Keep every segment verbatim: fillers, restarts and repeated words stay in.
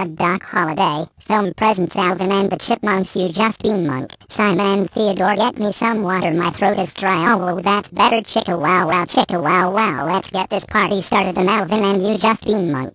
A Duck Holiday. Film presents Alvin and the Chipmunks. You just been monked. Simon and Theodore, get me some water. My throat is dry. Oh, that's better. Chicka wow wow, chicka wow wow. Let's get this party started. And Alvin and you just been monked.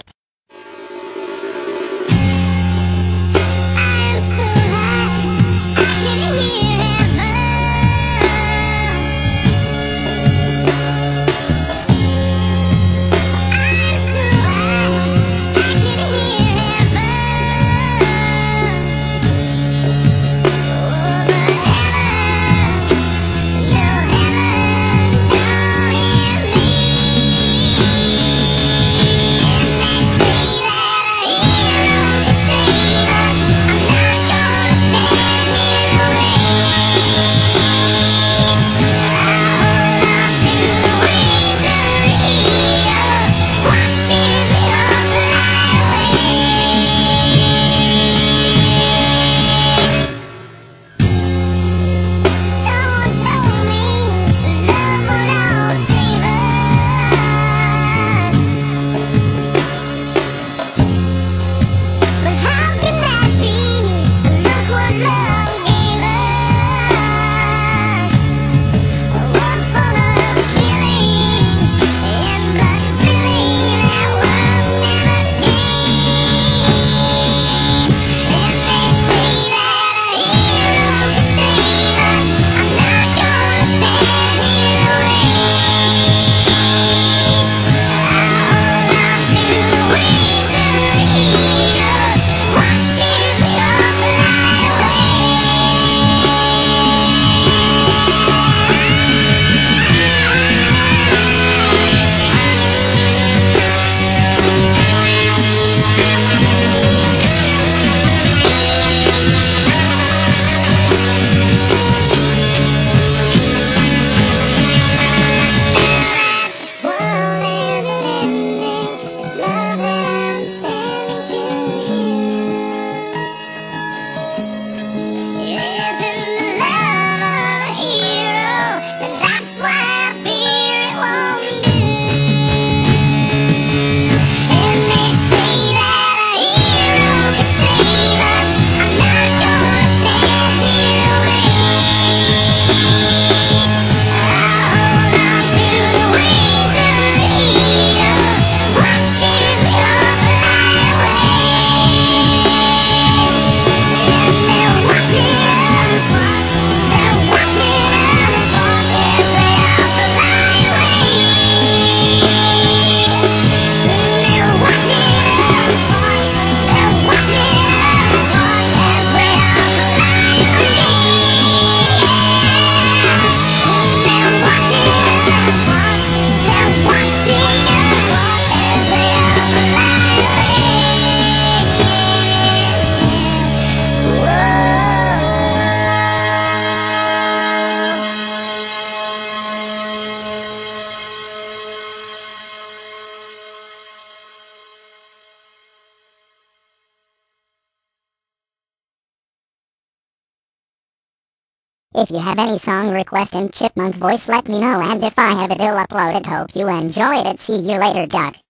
If you have any song request in Chipmunk voice, let me know, and if I have it ill uploaded, hope you enjoyed it. See you later, Duck.